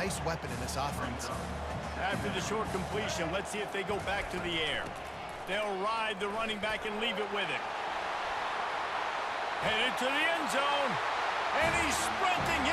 nice weapon in this offense. After the short completion, let's see if they go back to the air. They'll ride the running back and leave it with it. Headed to the end zone. And he's sprinting